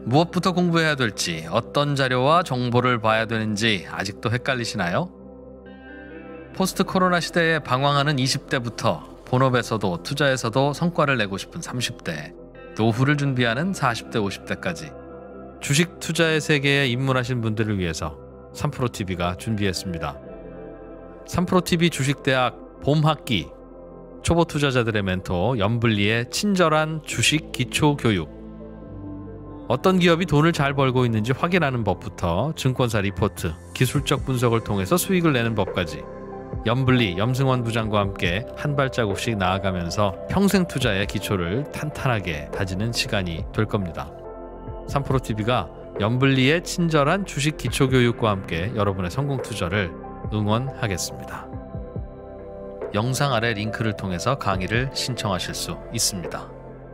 무엇부터 공부해야 될지, 어떤 자료와 정보를 봐야 되는지 아직도 헷갈리시나요? 포스트 코로나 시대에 방황하는 20대부터 본업에서도 투자에서도 성과를 내고 싶은 30대, 노후를 준비하는 40대, 50대까지 주식 투자의 세계에 입문하신 분들을 위해서 3프로TV가 준비했습니다. 3프로TV 주식대학 봄학기, 초보 투자자들의 멘토 염블리의 친절한 주식 기초교육, 어떤 기업이 돈을 잘 벌고 있는지 확인하는 법부터 증권사 리포트, 기술적 분석을 통해서 수익을 내는 법까지 염블리, 염승원 부장과 함께 한 발자국씩 나아가면서 평생 투자의 기초를 탄탄하게 다지는 시간이 될 겁니다. 3프로TV가 염블리의 친절한 주식 기초교육과 함께 여러분의 성공 투자를 응원하겠습니다. 영상 아래 링크를 통해서 강의를 신청하실 수 있습니다.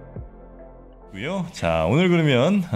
자, 오늘 그러면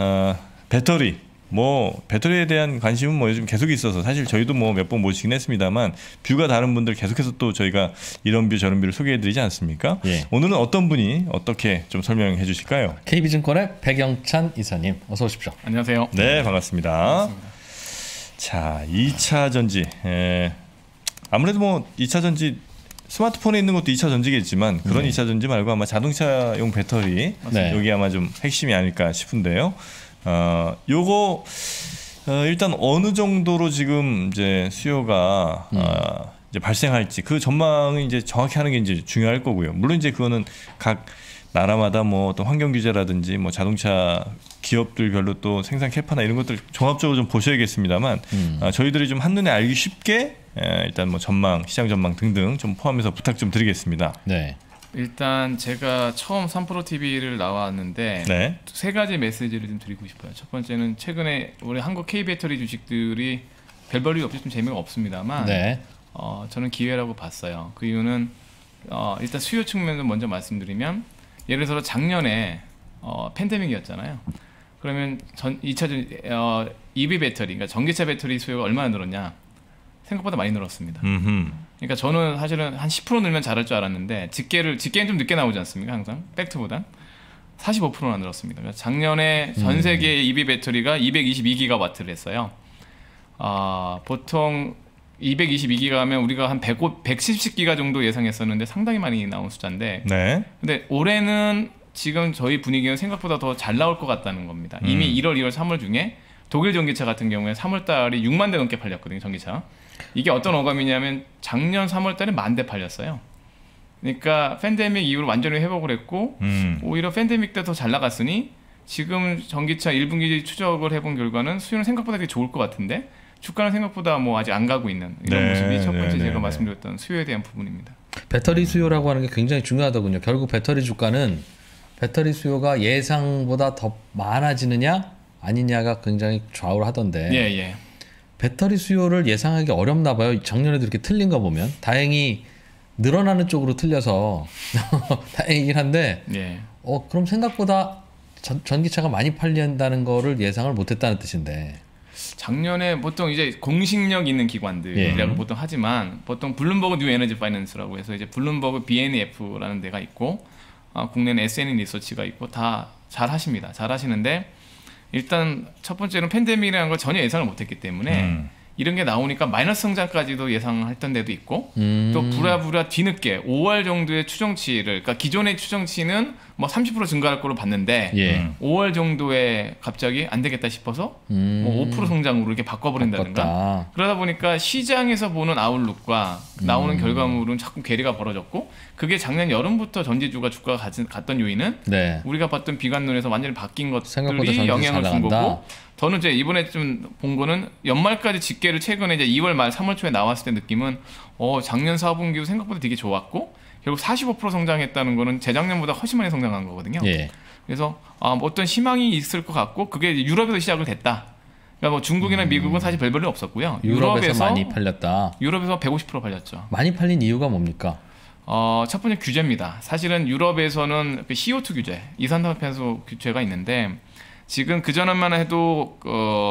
배터리에 대한 관심은 요즘 계속 있어서 사실 저희도 몇 번 모시긴 했습니다만 뷰가 다른 분들 계속해서 또 저희가 이런 뷰 저런 뷰를 소개해드리지 않습니까? 예. 오늘은 어떤 분이 어떻게 좀 설명해 주실까요? KB증권의 백영찬 이사님, 어서 오십시오. 안녕하세요. 네, 반갑습니다. 자, 2차 전지. 아무래도 2차 전지 스마트폰에 있는 것도 2차 전지겠지만 그런 2차 전지 말고 아마 자동차용 배터리, 여기 아마 좀 핵심이 아닐까 싶은데요. 요거 일단 어느 정도로 지금 이제 수요가 이제 발생할지 그 전망을 이제 정확히 하는 게 이제 중요할 거고요. 물론 이제 그거는 각 나라마다 어떤 환경 규제라든지 자동차 기업들별로 또 생산 캐파나 이런 것들 종합적으로 좀 보셔야겠습니다만 저희들이 좀 한눈에 알기 쉽게 일단 전망, 시장 전망 등등 좀 포함해서 부탁 좀 드리겠습니다. 네. 일단 제가 처음 3프로TV를 나왔는데 네. 세 가지 메시지를 좀 드리고 싶어요. 첫 번째는 최근에 우리 한국 K배터리 주식들이 별 볼일 없이 좀 재미가 없습니다만 네. 저는 기회라고 봤어요. 그 이유는 일단 수요 측면을 먼저 말씀드리면 예를 들어서 작년에 팬데믹이었잖아요. 그러면 2차 EV 배터리, 그러니까 전기차 배터리 수요가 얼마나 늘었냐? 생각보다 많이 늘었습니다. 그러니까 저는 사실은 한 10% 늘면 잘할 줄 알았는데 집계는 좀 늦게 나오지 않습니까? 항상 팩트보다 45%나 늘었습니다. 그러니까 작년에 전 세계 EV 배터리가 222기가와트를 했어요. 보통 222기가면 우리가 한 170기가 정도 예상했었는데 상당히 많이 나온 숫자인데, 네. 근데 올해는 지금 저희 분위기는 생각보다 더 잘 나올 것 같다는 겁니다. 이미 1월, 2월, 3월 중에 독일 전기차 같은 경우에 3월 달이 6만 대 넘게 팔렸거든요, 전기차. 이게 어떤 어감이냐면 작년 3월 달에 10,000대 팔렸어요. 그러니까 팬데믹 이후로 완전히 회복을 했고 오히려 팬데믹 때 더 잘 나갔으니 지금 전기차 1분기 추적을 해본 결과는 수요는 생각보다 되게 좋을 것 같은데 주가는 생각보다 아직 안 가고 있는 이런 모습이 첫 번째 제가 말씀드렸던 수요에 대한 부분입니다. 배터리 수요라고 하는 게 굉장히 중요하더군요. 결국 배터리 주가는 배터리 수요가 예상보다 더 많아지느냐 아니냐가 굉장히 좌우를 하던데 예. 배터리 수요를 예상하기 어렵나 봐요. 작년에도 이렇게 틀린 거 보면 다행히 늘어나는 쪽으로 틀려서 다행이긴 한데 예. 그럼 생각보다 전기차가 많이 팔린다는 거를 예상을 못했다는 뜻인데 작년에 보통 이제 공식력 있는 기관들이라고 보통 하지만 보통 블룸버그 뉴 에너지 파이낸스라고 해서 이제 블룸버그 BNEF라는 데가 있고 국내는 SN 리서치가 있고 다 잘 하십니다. 잘 하시는데 일단 첫 번째는 팬데믹이라는 걸 전혀 예상을 못했기 때문에 이런 게 나오니까 마이너스 성장까지도 예상했던 데도 있고 또 부랴부랴 뒤늦게 5월 정도의 추정치를, 그러니까 기존의 추정치는 30% 증가할 거로 봤는데 5월 정도에 갑자기 안 되겠다 싶어서 5% 성장으로 이렇게 바꿔버린다든가 그러다 보니까 시장에서 보는 아웃룩과 나오는 결과물은 자꾸 괴리가 벌어졌고 그게 작년 여름부터 전지주가 주가가 갔던 요인은 우리가 봤던 비관론에서 완전히 바뀐 것들이 영향을 준 거고 저는 이제 이번에 좀 본 거는 연말까지 집계를 최근에 이제 2월 말 3월 초에 나왔을 때 느낌은 작년 4분기도 생각보다 되게 좋았고 결국 45% 성장했다는 거는 재작년보다 훨씬 많이 성장한 거거든요. 그래서 어떤 희망이 있을 것 같고 그게 유럽에서 시작을 됐다. 그러니까 중국이나 미국은 사실 별 볼일 없었고요. 유럽에서 많이 팔렸다. 유럽에서 150% 팔렸죠. 많이 팔린 이유가 뭡니까? 첫 번째 규제입니다. 사실은 유럽에서는 그 CO2 규제, 이산화탄소 규제가 있는데 지금 그전만 해도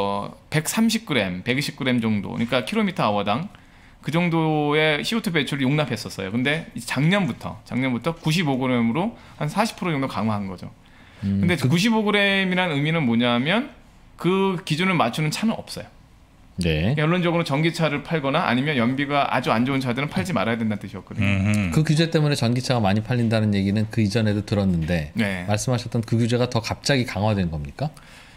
130g, 120g 정도, 그러니까 킬로미터 아워당 그 정도의 CO2 배출을 용납했었어요. 근데 작년부터 95g으로 한 40% 정도 강화한 거죠. 근데 95g이라는 의미는 뭐냐면 그 기준을 맞추는 차는 없어요. 네. 결론적으로 전기차를 팔거나 아니면 연비가 아주 안 좋은 차들은 팔지 말아야 된다는 뜻이었거든요. 그 규제 때문에 전기차가 많이 팔린다는 얘기는 그 이전에도 들었는데 네. 말씀하셨던 그 규제가 더 갑자기 강화된 겁니까?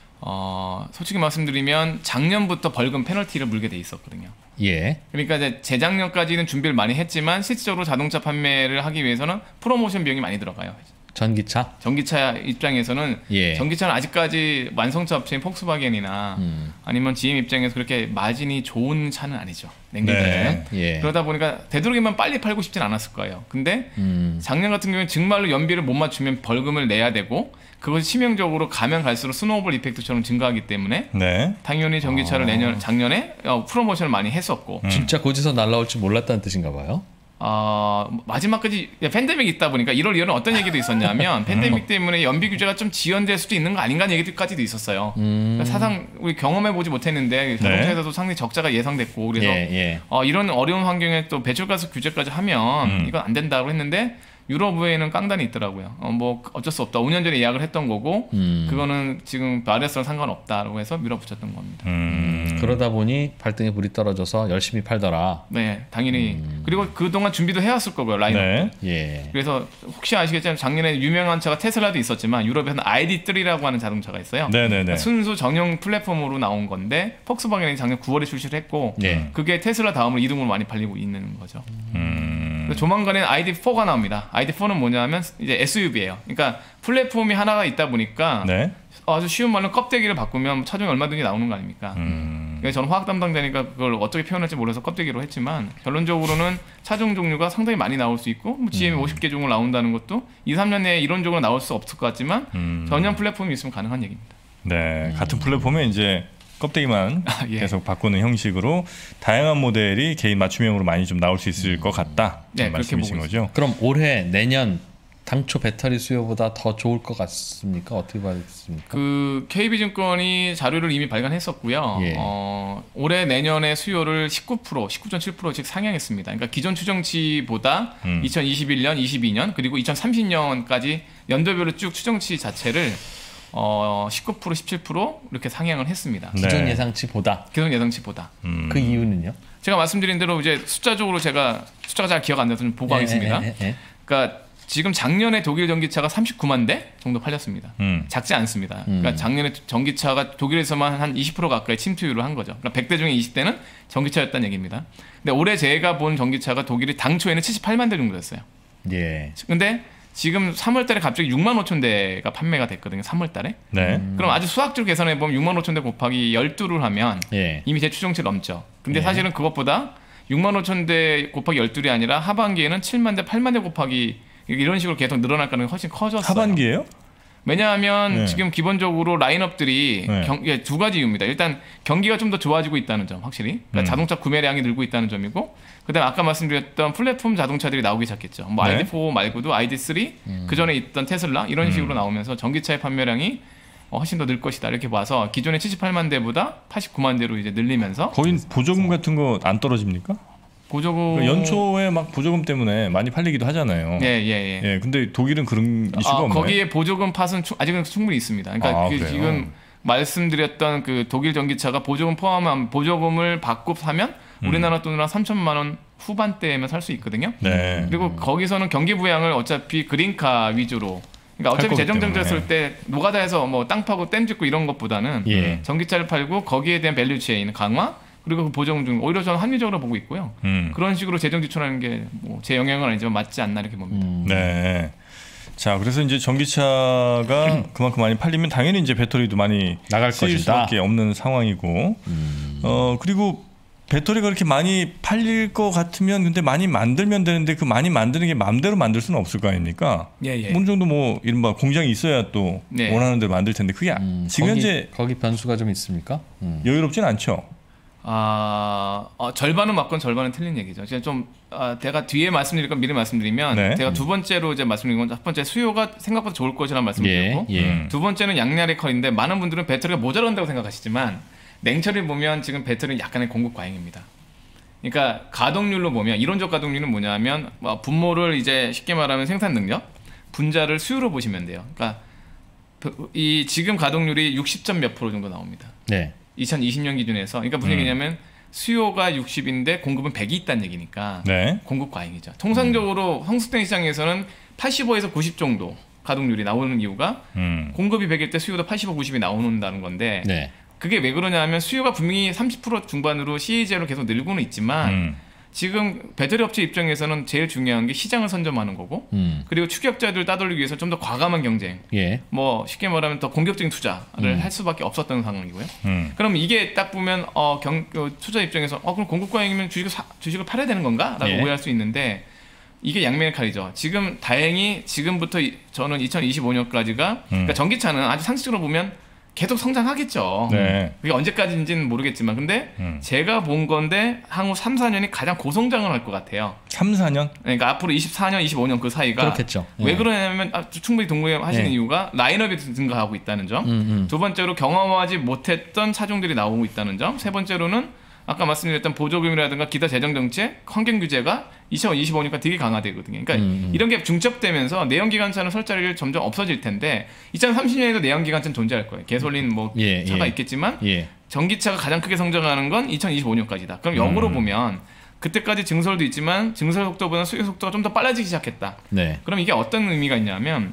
솔직히 말씀드리면 작년부터 벌금 페널티를 물게 돼 있었거든요. 예. 그러니까 이제 재작년까지는 준비를 많이 했지만 실질적으로 자동차 판매를 하기 위해서는 프로모션 비용이 많이 들어가요. 전기차? 전기차 입장에서는 예. 전기차는 아직까지 완성차 업체인 폭스바겐이나 아니면 GM 입장에서 그렇게 마진이 좋은 차는 아니죠. 냉정하게는. 네. 예. 그러다 보니까 되도록이면 빨리 팔고 싶진 않았을 거예요. 근데 작년 같은 경우는 정말로 연비를 못 맞추면 벌금을 내야 되고 그것이 치명적으로 가면 갈수록 스노우볼 이펙트처럼 증가하기 때문에 네. 당연히 전기차를 작년에 프로모션을 많이 했었고 진짜 고지서 날라올 줄 몰랐다는 뜻인가 봐요. 마지막까지 팬데믹이 있다 보니까 1월 2월은 어떤 얘기도 있었냐면 팬데믹 때문에 연비 규제가 좀 지연될 수도 있는 거 아닌가 하는 얘기까지도 있었어요. 그러니까 사상 우리 경험해보지 못했는데 자동차에서도 상당히 적자가 예상됐고 그래서 이런 어려운 환경에 또 배출가스 규제까지 하면 이건 안 된다고 했는데 유럽에는 깡단이 있더라고요. 뭐 어쩔 수 없다. 5년 전에 예약을 했던 거고 그거는 지금 바레스랑 상관없다라고 해서 밀어붙였던 겁니다. 그러다 보니 발등에 불이 떨어져서 열심히 팔더라. 네, 당연히. 그리고 그동안 준비도 해왔을 거고요. 라인업. 네. 예. 그래서 혹시 아시겠지만 작년에 유명한 차가 테슬라도 있었지만 유럽에서는 ID3라고 하는 자동차가 있어요. 네네네. 순수 전용 플랫폼으로 나온 건데 폭스바겐이 작년 9월에 출시를 했고 그게 테슬라 다음으로 2등으로 많이 팔리고 있는 거죠. 조만간에 ID4가 나옵니다. ID4는 뭐냐면 이제 SUV예요. 그러니까 플랫폼이 하나가 있다 보니까 아주 쉬운 말로 껍데기를 바꾸면 차종이 얼마든지 나오는 거 아닙니까? 그러니까 저는 화학 담당자니까 그걸 어떻게 표현할지 몰라서 껍데기로 했지만 결론적으로는 차종 종류가 상당히 많이 나올 수 있고 뭐 GM이 50개 종을 나온다는 것도 2, 3년 내에 이론적으로 나올 수 없을 것 같지만 전용 플랫폼이 있으면 가능한 얘기입니다. 네, 같은 플랫폼에 이제 껍데기만 계속 바꾸는 형식으로 다양한 모델이 개인 맞춤형으로 많이 좀 나올 수 있을 것 같다. 네, 말씀이신 거죠. 그럼 올해 내년 당초 배터리 수요보다 더 좋을 것 같습니까? 어떻게 봐야겠습니까? 그 KB증권이 자료를 이미 발간했었고요. 올해 내년의 수요를 19.7%씩 상향했습니다. 그러니까 기존 추정치보다 2021년, 22년 그리고 2030년까지 연도별로 쭉 추정치 자체를 19%, 17% 이렇게 상향을 했습니다. 기존 예상치보다. 기존 예상치보다. 그 이유는요? 제가 말씀드린 대로 이제 숫자적으로 제가 숫자가 잘 기억 안 나서 좀 보고하겠습니다. 그러니까 지금 작년에 독일 전기차가 39만 대 정도 팔렸습니다. 작지 않습니다. 그러니까 작년에 전기차가 독일에서만 한 20% 가까이 침투율을 한 거죠. 그러니까 100대 중에 20대는 전기차였다는 얘기입니다. 근데 올해 제가 본 전기차가 독일이 당초에는 78만 대 정도 됐어요. 예. 근데 지금 3월 달에 갑자기 6만 5천 대가 판매가 됐거든요. 3월 달에. 그럼 아주 수학적으로 계산해 보면 6만 5천 대 곱하기 12를 하면 이미 제 추정치 넘죠. 근데 사실은 그것보다 6만 5천 대 곱하기 12이 아니라 하반기에는 7만 대, 8만 대 곱하기 이런 식으로 계속 늘어날 가능성이 훨씬 커졌어요. 하반기예요? 왜냐하면 지금 기본적으로 라인업들이 두 가지 이유입니다. 일단 경기가 좀 더 좋아지고 있다는 점 확실히. 그러니까 자동차 구매량이 늘고 있다는 점이고 그다음에 아까 말씀드렸던 플랫폼 자동차들이 나오기 시작했죠. 뭐 ID4 말고도 ID3 그전에 있던 테슬라 이런 식으로 나오면서 전기차의 판매량이 훨씬 더 늘 것이다 이렇게 봐서 기존의 78만 대보다 89만 대로 이제 늘리면서 거긴 보조금 같은 거 안 떨어집니까? 보조금 연초에 막 보조금 때문에 많이 팔리기도 하잖아요. 예. 근데 독일은 그런 이슈가 없나요? 거기에 보조금 팟은 아직은 충분히 있습니다. 그러니까 지금 말씀드렸던 그 독일 전기차가 보조금 포함한 보조금을 받고 사면 우리나라 돈으로 한 3천만 원 후반대면 살 수 있거든요. 그리고 거기서는 경기 부양을 어차피 그린카 위주로. 그러니까 어차피 재정 정책했을 때 노가다에서 뭐 땅 파고 댐 짓고 이런 것보다는 전기차를 팔고 거기에 대한 밸류 체인 강화 그리고 그 보조금 중 오히려 저는 합리적으로 보고 있고요. 그런 식으로 재정 지출하는 게 뭐 제 영향은 아니지만 맞지 않나 이렇게 봅니다. 네. 자, 그래서 이제 전기차가 그만큼 많이 팔리면 당연히 이제 배터리도 많이 나갈 쓰일 것이다. 수밖에 없는 상황이고, 그리고 배터리가 그렇게 많이 팔릴 것 같으면 근데 많이 만들면 되는데 그 많이 만드는 게 마음대로 만들 수는 없을 거 아닙니까? 어느 정도 뭐 이른바 공장이 있어야 또 원하는 대로 만들 텐데 그게 지금 현재 거기 변수가 좀 있습니까? 여유롭진 않죠. 절반은 맞건 절반은 틀린 얘기죠. 제가 좀 제가 뒤에 말씀드릴 건 미리 말씀드리면 제가 두 번째로 이제 말씀드린 건 첫 번째 수요가 생각보다 좋을 것이라는 말씀드렸고 두 번째는 양날의 칼인데 많은 분들은 배터리가 모자란다고 생각하시지만 냉철히 보면 지금 배터리는 약간의 공급 과잉입니다. 그러니까 가동률로 보면 이론적 가동률은 뭐냐면 분모를 이제 쉽게 말하면 생산 능력, 분자를 수요로 보시면 돼요. 그러니까 이 지금 가동률이 60점 몇 프로 정도 나옵니다. 네. 2020년 기준에서. 그러니까 무슨 얘기냐면 수요가 60인데 공급은 100이 있다는 얘기니까 네. 공급 과잉이죠. 통상적으로 성숙된 시장에서는 85에서 90 정도 가동률이 나오는 이유가 공급이 100일 때 수요도 85, 90이 나오는다는 건데 네. 그게 왜 그러냐면 수요가 분명히 30% 중반으로 CAGR로 계속 늘고는 있지만 지금 배터리 업체 입장에서는 제일 중요한 게 시장을 선점하는 거고 그리고 추격자들 따돌리기 위해서 좀 더 과감한 경쟁 예. 뭐 쉽게 말하면 더 공격적인 투자를 할 수밖에 없었던 상황이고요. 그럼 이게 딱 보면 투자 입장에서 그럼 공급 과잉이면 주식을 팔아야 되는 건가? 라고 예. 오해할 수 있는데 이게 양면의 칼이죠. 지금 다행히 지금부터 저는 2025년까지가 그러니까 전기차는 아주 상식적으로 보면 계속 성장하겠죠. 네. 그게 언제까지인지는 모르겠지만 근데 제가 본 건데 향후 3, 4년이 가장 고성장을 할 것 같아요. 3, 4년? 그러니까 앞으로 24년, 25년 그 사이가 그렇겠죠. 왜 예. 그러냐면 충분히 동의하시는 예. 이유가 라인업이 증가하고 있다는 점. 두 번째로 경험하지 못했던 차종들이 나오고 있다는 점. 세 번째로는 아까 말씀드렸던 보조금이라든가 기타 재정 정책, 환경 규제가 2025년까지 되게 강화되거든요. 그러니까 이런 게 중첩되면서 내연기관차는 설 자리를 점점 없어질 텐데 2030년에도 내연기관차는 존재할 거예요. 가솔린 뭐 예, 차가 예. 있겠지만 예. 전기차가 가장 크게 성장하는 건 2025년까지다. 그럼 역으로 보면 그때까지 증설도 있지만 증설 속도보다 수요 속도가 좀 더 빨라지기 시작했다. 네. 그럼 이게 어떤 의미가 있냐면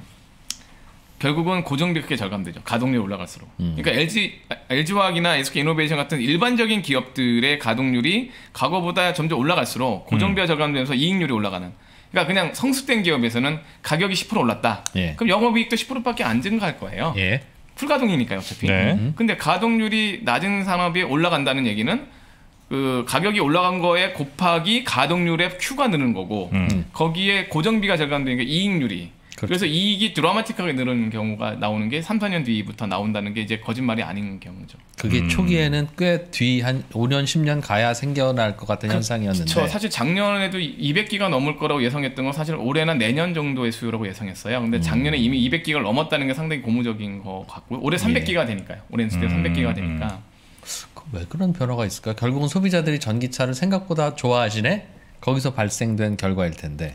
결국은 고정비 크게 절감되죠. 가동률이 올라갈수록. 그러니까 LG화학이나 SK이노베이션 같은 일반적인 기업들의 가동률이 과거보다 점점 올라갈수록 고정비가 절감되면서 이익률이 올라가는. 그러니까 그냥 성숙된 기업에서는 가격이 10% 올랐다. 예. 그럼 영업이익도 10%밖에 안 증가할 거예요. 예. 풀가동이니까요, 어차피. 네. 근데 가동률이 낮은 산업이 올라간다는 얘기는 그 가격이 올라간 거에 곱하기 가동률의 Q가 느는 거고 거기에 고정비가 절감되는 게 이익률이 그렇죠. 그래서 이익이 드라마틱하게 늘어나는 경우가 나오는 게 3, 4년 뒤부터 나온다는 게 이제 거짓말이 아닌 경우죠. 그게 초기에는 꽤 뒤 한 5년 10년 가야 생겨날 것 같은 현상이었는데. 그렇죠. 사실 작년에도 200기가 넘을 거라고 예상했던 건 사실 올해나 내년 정도의 수요라고 예상했어요. 근데 작년에 이미 200기가를 넘었다는 게 상당히 고무적인 것 같고요. 올해 300기가 되니까요. 올해는 300기가 되니까. 왜 그런 변화가 있을까? 결국은 소비자들이 전기차를 생각보다 좋아하시네? 거기서 발생된 결과일 텐데.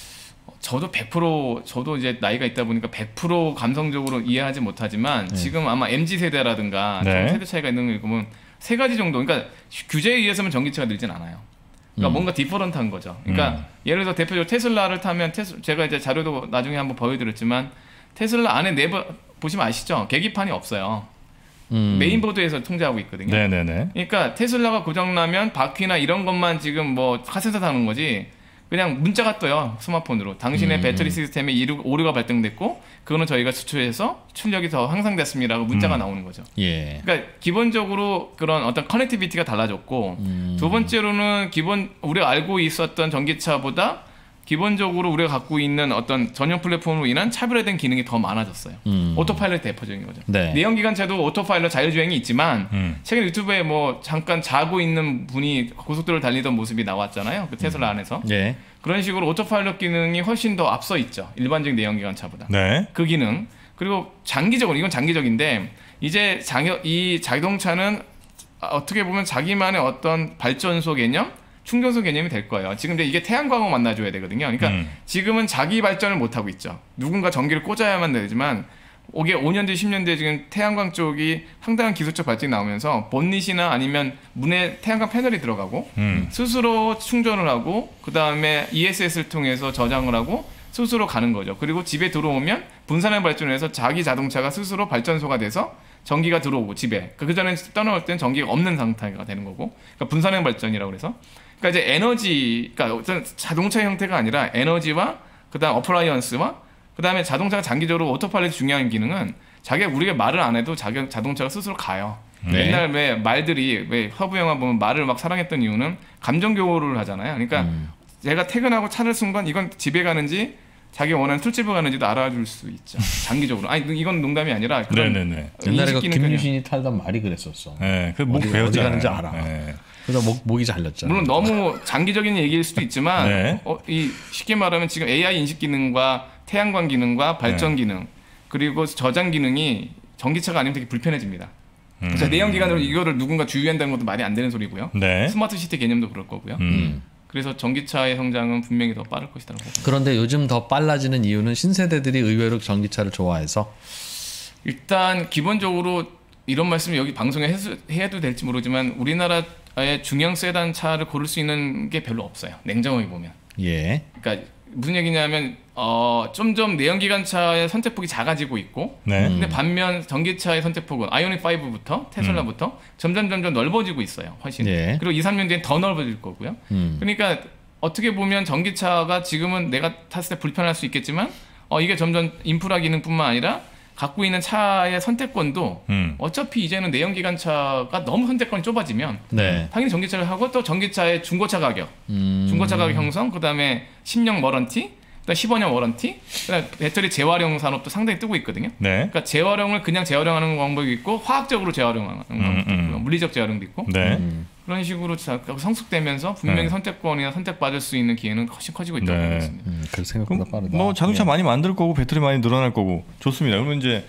저도 100% 저도 이제 나이가 있다 보니까 100% 감성적으로 이해하지 못하지만 지금 아마 MZ 세대라든가 좀 네. 세대 차이가 있는 거 보면 세 가지 정도 그러니까 규제에 의해서는 전기차가 늘진 않아요. 그러니까 뭔가 디퍼런트한 거죠. 그러니까 예를 들어 대표적으로 테슬라를 타면 제가 이제 자료도 나중에 한번 보여드렸지만 테슬라 안에 내부 보시면 아시죠? 계기판이 없어요. 메인보드에서 통제하고 있거든요. 네네네. 그러니까 테슬라가 고장나면 바퀴나 이런 것만 지금 뭐 카센터 다는 거지 그냥 문자가 떠요. 스마트폰으로. 당신의 배터리 시스템에 오류가 발생됐고 그거는 저희가 수출해서 출력이 더 향상됐습니다라고 문자가 나오는 거죠. 예. 그러니까 기본적으로 그런 어떤 커넥티비티가 달라졌고 두 번째로는 우리가 알고 있었던 전기차보다 기본적으로 우리가 갖고 있는 어떤 전용 플랫폼으로 인한 차별화된 기능이 더 많아졌어요. 오토파일럿 대표적인 거죠. 네. 내연기관차도 오토파일럿 자율주행이 있지만 최근 유튜브에 뭐 잠깐 자고 있는 분이 고속도로를 달리던 모습이 나왔잖아요. 그 테슬라 안에서. 예. 그런 식으로 오토파일럿 기능이 훨씬 더 앞서 있죠. 일반적인 내연기관차보다. 네. 그 기능. 그리고 장기적으로 이건 장기적인데 이제 이 자동차는 어떻게 보면 자기만의 어떤 발전소 개념 충전소 개념이 될 거예요. 지금 이제 이게 태양광을 만나줘야 되거든요. 그러니까 지금은 자기 발전을 못 하고 있죠. 누군가 전기를 꽂아야만 되지만 이게 5년 뒤, 10년 뒤에 지금 태양광 쪽이 상당한 기술적 발전이 나오면서 본닛이나 아니면 문에 태양광 패널이 들어가고 스스로 충전을 하고 그 다음에 ESS를 통해서 저장을 하고 스스로 가는 거죠. 그리고 집에 들어오면 분산을 발전을 해서 자기 자동차가 스스로 발전소가 돼서 전기가 들어오고 집에 그 전에 떠나올 때는 전기가 없는 상태가 되는 거고 그러니까 분산형 발전이라고 그래서 그러니까 이제 에너지 그러니까 어떤 자동차 형태가 아니라 에너지와 그다음 어플라이언스와 그다음에 자동차가 장기적으로 오토파일럿이 중요한 기능은 우리가 말을 안 해도 자동차가 스스로 가요. 네. 옛날 왜 말들이 왜 허브 영화 보면 말을 막 사랑했던 이유는 감정 교류를 하잖아요. 그러니까 제가 퇴근하고 차를 쓴 건 이건 집에 가는지 자기 원하는 술집을 가는지도 알아줄 수 있죠. 장기적으로. 아니 이건 농담이 아니라 그런 네네네. 옛날에 그 인식 기능 김유신이 탈던 말이 그랬었어. 네. 그목 어디 배웠잖아요. 가는지 알아. 네. 그래서 목이 잘렸잖아. 물론 너무 장기적인 얘기일 수도 있지만 네. 이 쉽게 말하면 지금 AI 인식 기능과 태양광 기능과 발전 기능 그리고 저장 기능이 전기차가 아니면 되게 불편해집니다. 그래서 내연기관으로 이거를 누군가 주유한다는 것도 말이 안 되는 소리고요. 네. 스마트 시티 개념도 그럴 거고요. 그래서 전기차의 성장은 분명히 더 빠를 것이라고 봅니다. 그런데 요즘 더 빨라지는 이유는 신세대들이 의외로 전기차를 좋아해서 일단 기본적으로 이런 말씀 여기 방송에 해도 될지 모르지만 우리나라의 중형 세단 차를 고를 수 있는 게 별로 없어요. 냉정하게 보면. 예. 그러니까 무슨 얘기냐면 점점 내연기관차의 선택폭이 작아지고 있고, 네. 근데 반면 전기차의 선택폭은 아이오닉 5부터 테슬라부터 점점 넓어지고 있어요. 훨씬. 예. 그리고 2, 3년 뒤엔 더 넓어질 거고요. 그러니까 어떻게 보면 전기차가 지금은 내가 탔을 때 불편할 수 있겠지만 이게 점점 인프라 기능뿐만 아니라 갖고 있는 차의 선택권도 어차피 이제는 내연기관차가 너무 선택권이 좁아지면 네. 당연히 전기차를 하고 또 전기차의 중고차 가격, 중고차 가격 형성, 그다음에 10년 워런티, 그다음 15년 워런티, 그다음 배터리 재활용 산업도 상당히 뜨고 있거든요. 네. 그러니까 재활용을 그냥 재활용하는 방법이 있고 화학적으로 재활용하는 방법도 있고요. 물리적 재활용도 있고. 네. 그런 식으로 성숙되면서 분명히 네. 선택권이나 선택받을 수 있는 기회는 훨씬 커지고 있다고 네. 보고 있습니다. 그 생각보다 빠르다. 뭐 자동차 예. 많이 만들 거고 배터리 많이 늘어날 거고 좋습니다. 그러면 이제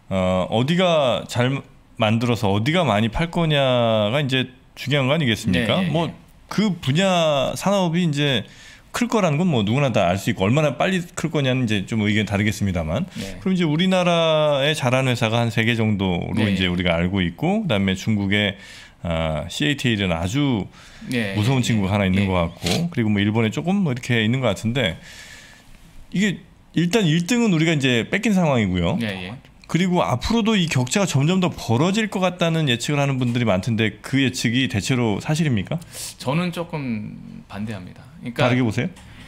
어디가 잘 만들어서 어디가 많이 팔 거냐가 이제 중요한 거 아니겠습니까? 네, 예, 예. 뭐 그 분야 산업이 이제 클 거라는 건 뭐 누구나 다 알 수 있고 얼마나 빨리 클 거냐는 이제 좀 의견 다르겠습니다만. 네. 그럼 이제 우리나라에 잘하는 회사가 한 3개 정도로 네. 이제 우리가 알고 있고 그다음에 중국의 CATL은 아주 네. 무서운 친구가 하나 있는 예. 것 같고 그리고 뭐 일본에 조금 뭐 이렇게 있는 것 같은데 이게 일단 1등은 우리가 이제 뺏긴 상황이고요. 예, 예. 그리고 앞으로도 이 격차가 점점 더 벌어질 것 같다는 예측을 하는 분들이 많던데 그 예측이 대체로 사실입니까? 저는 조금 반대합니다. 그러니까 다르게 보세요?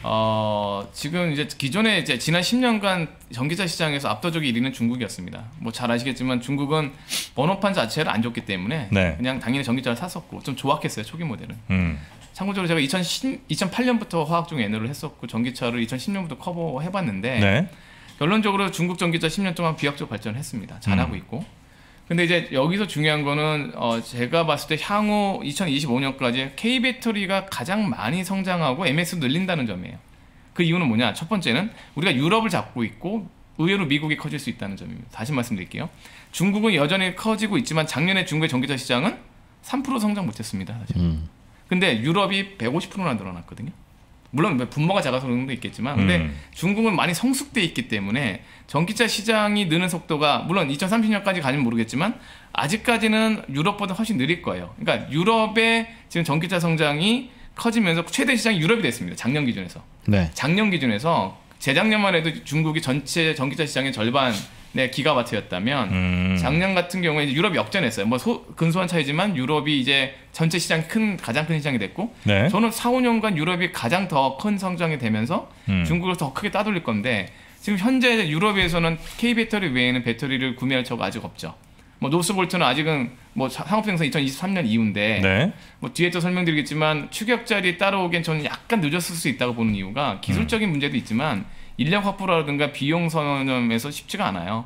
지금 이제 기존에 이제 지난 10년간 전기차 시장에서 압도적 1위는 중국이었습니다. 뭐 잘 아시겠지만 중국은 번호판 자체를 안 줬기 때문에 네. 그냥 당연히 전기차를 샀었고 좀 조악했어요. 초기 모델은. 참고적으로 제가 2008년부터 화학종 N을 했었고 전기차를 2010년부터 커버해봤는데 네. 결론적으로 중국 전기차 10년 동안 비약적 발전을 했습니다. 잘하고 있고. 근데 이제 여기서 중요한 거는 제가 봤을 때 향후 2025년까지 K배터리가 가장 많이 성장하고 MS도 늘린다는 점이에요. 그 이유는 뭐냐? 첫 번째는 우리가 유럽을 잡고 있고 의외로 미국이 커질 수 있다는 점입니다. 다시 말씀드릴게요. 중국은 여전히 커지고 있지만 작년에 중국의 전기차 시장은 3% 성장 못했습니다. 사실. 근데 유럽이 150%나 늘어났거든요. 물론 분모가 작아서 그런 것도 있겠지만 근데 중국은 많이 성숙돼 있기 때문에 전기차 시장이 느는 속도가 물론 2030년까지 가면 모르겠지만 아직까지는 유럽보다 훨씬 느릴 거예요. 그러니까 유럽의 지금 전기차 성장이 커지면서 최대 시장이 유럽이 됐습니다. 작년 기준에서. 네. 작년 기준에서 재작년만 해도 중국이 전체 전기차 시장의 절반의 기가와트였다면 작년 같은 경우에 이제 유럽이 역전했어요. 뭐 근소한 차이지만 유럽이 이제 전체 시장이 가장 큰 시장이 됐고 네. 저는 4, 5년간 유럽이 가장 더 큰 성장이 되면서 중국을 더 크게 따돌릴 건데 지금 현재 유럽에서는 K배터리 외에는 배터리를 구매할 처가 아직 없죠. 뭐 노스볼트는 아직은 뭐 상업 생산 2023년 이후인데 네. 뭐 뒤에 또 설명드리겠지만 추격자리 따라오기엔 저는 약간 늦었을 수 있다고 보는 이유가 기술적인 문제도 있지만 인력 확보라든가 비용 선점에서 쉽지가 않아요.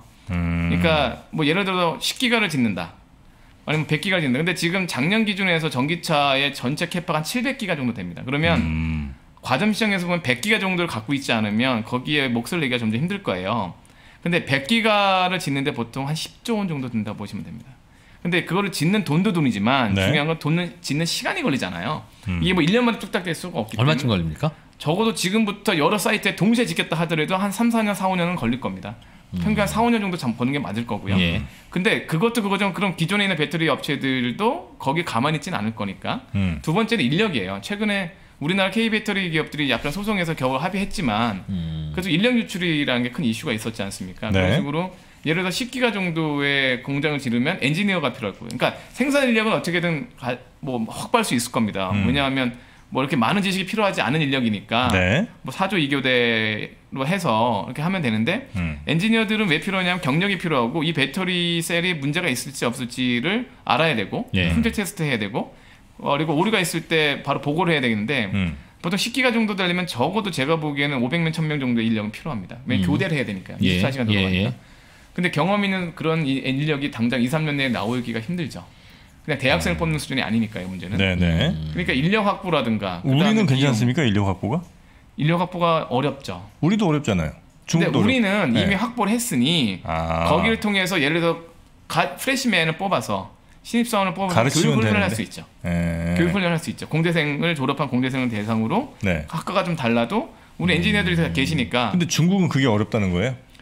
그러니까 뭐 예를 들어 10기가를 짓는다. 아니면 100기가를 짓는다. 근데 지금 작년 기준에서 전기차의 전체 캐파가 한 700기가 정도 됩니다. 그러면 과점 시장에서 보면 100기가 정도를 갖고 있지 않으면 거기에 몫을 내기가 점점 힘들 거예요. 근데 100기가를 짓는데 보통 한 10조 원 정도 든다고 보시면 됩니다. 근데 그거를 짓는 돈도 돈이지만 네. 중요한 건 돈을 짓는 시간이 걸리잖아요. 이게 뭐 1년 만에 뚝딱 될 수가 없기 때문에 얼마쯤 걸립니까? 적어도 지금부터 여러 사이트에 동시에 짓겠다 하더라도 한 3, 4년, 4, 5년은 걸릴 겁니다. 평균 한 4, 5년 정도 버는 게 맞을 거고요. 예. 근데 그것도 그거죠. 그럼 기존에 있는 배터리 업체들도 거기에 가만히 있지는 않을 거니까. 두 번째는 인력이에요. 최근에 우리나라 K배터리 기업들이 약간 소송해서 겨우 합의했지만 그래도 인력 유출이라는 게 큰 이슈가 있었지 않습니까? 네. 그런 식으로 예를 들어 10기가 정도의 공장을 지르면 엔지니어가 필요할 거예요. 그러니까 생산 인력은 어떻게든 뭐 확보할 수 있을 겁니다. 왜냐하면 뭐 이렇게 많은 지식이 필요하지 않은 인력이니까 네. 뭐 4조 2교대로 해서 이렇게 하면 되는데 엔지니어들은 왜 필요하냐면 경력이 필요하고 이 배터리 셀이 문제가 있을지 없을지를 알아야 되고 예. 품질 테스트 해야 되고 그리고 오류가 있을 때 바로 보고를 해야 되는데 보통 10기가 정도 되려면 적어도 제가 보기에는 500명, 1000명 정도의 인력은 필요합니다. 왜냐면 교대를 해야 되니까요. 24시간 예, 돌아가니까. 예. 근데 경험 있는 그런 인력이 당장 2, 3년 내에 나오기가 힘들죠. 그냥 대학생을 뽑는 수준이 아니니까요, 문제는. 네네. 그러니까 인력 확보라든가 우리는 그다음에 괜찮습니까 인력 확보가? 인력 확보가 어렵죠. 우리도 어렵잖아요. 근데 중국도 우리는 네. 이미 확보를 했으니 거기를 통해서 예를 들어 프레시맨을 뽑아서 신입사원을 뽑아서 가르치면 교육 훈련을 할 되는데. 수 있죠. 예. 교육 훈련을 할 수 있죠. 공대생을 졸업한 공대생을 대상으로 네. 학과가 좀 달라도 우리 엔지니어들이 다 계시니까 근데 중국은 그게 어렵다는 거예요?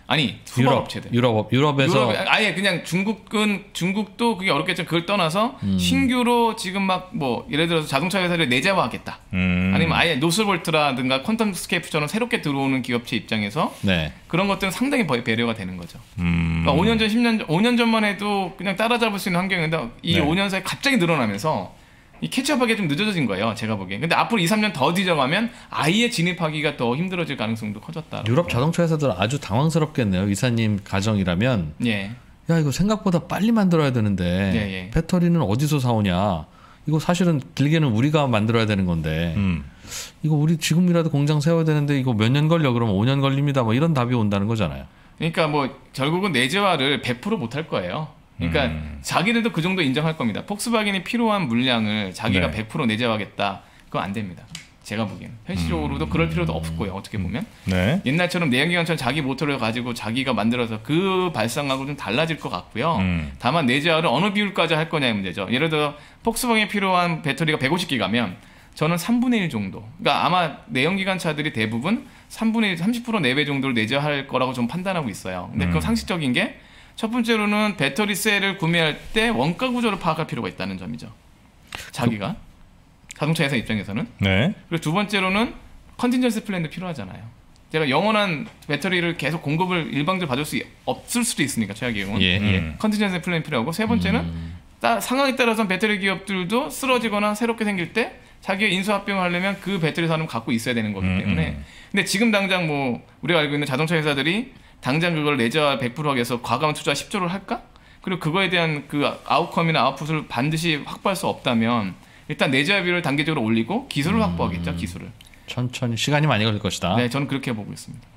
아니 후발 업체들. 유럽에서 아예 그냥 중국도 그게 어렵겠지만 그걸 떠나서 신규로 지금 막 뭐 예를 들어서 자동차 회사를 내재화하겠다. 아니면 아예 노스볼트라든가 퀀텀스케이프처럼 새롭게 들어오는 기업체 입장에서 네. 그런 것들은 상당히 배려가 되는 거죠. 그러니까 5년 전, 10년 전, 5년 전만 해도 그냥 따라잡을 수 있는 환경인데 이 네. 5년 사이에 갑자기 늘어나면서 이 캐치업하기가 좀 늦어진 거예요. 제가 보기엔. 근데 앞으로 2, 3년 더 뒤져가면 아예 진입하기가 더 힘들어질 가능성도 커졌다. 유럽 자동차 회사들은 아주 당황스럽겠네요. 이사님 가정이라면 예. 야 이거 생각보다 빨리 만들어야 되는데 예. 배터리는 어디서 사오냐. 이거 사실은 길게는 우리가 만들어야 되는 건데 이거 우리 지금이라도 공장 세워야 되는데 이거 몇 년 걸려 그러면 5년 걸립니다. 뭐 이런 답이 온다는 거잖아요. 그러니까 뭐 결국은 내재화를 100% 못할 거예요. 그러니까 자기들도 그 정도 인정할 겁니다. 폭스바겐이 필요한 물량을 자기가 네. 100% 내재화하겠다. 그건 안 됩니다. 제가 보기에는. 현실적으로도 그럴 필요도 없고요. 어떻게 보면. 네. 옛날처럼 내연기관처럼 자기 모터를 가지고 자기가 만들어서 그 발상하고 좀 달라질 것 같고요. 다만 내재화를 어느 비율까지 할 거냐의 문제죠. 예를 들어 폭스바겐이 필요한 배터리가 150기가면 저는 3분의 1 정도. 그러니까 아마 내연기관 차들이 대부분 3분의 1, 30% 내외 정도를 내재화할 거라고 좀 판단하고 있어요. 근데 그건 상식적인 게 첫 번째로는 배터리 셀을 구매할 때 원가 구조를 파악할 필요가 있다는 점이죠. 자기가. 자동차 회사 입장에서는. 네. 그리고 두 번째로는 컨틴전시 플랜도 필요하잖아요. 제가 영원한 배터리를 계속 공급을 일방적으로 받을 수 없을 수도 있으니까 최악의 경우는. 예. 컨틴전시 플랜이 필요하고 세 번째는 상황에 따라서는 배터리 기업들도 쓰러지거나 새롭게 생길 때 자기가 인수합병을 하려면 그 배터리 산업을 갖고 있어야 되는 거기 때문에. 근데 지금 당장 뭐 우리가 알고 있는 자동차 회사들이 당장 그걸 내재화 100% 하기 위해서 과감한 투자 10조를 할까? 그리고 그거에 대한 그 아웃컴이나 아웃풋을 반드시 확보할 수 없다면 일단 내재화 비율을 단계적으로 올리고 기술을 확보하겠죠. 기술을. 천천히 시간이 많이 걸릴 것이다. 네, 저는 그렇게 보고 있습니다.